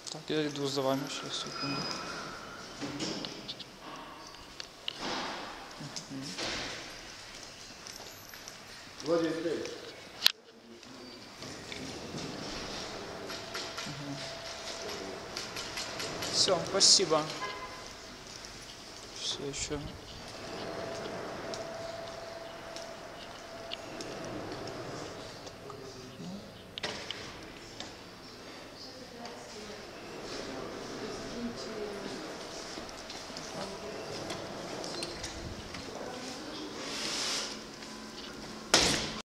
Так, я иду за вами, сейчас, секунду. Все, спасибо. Все еще.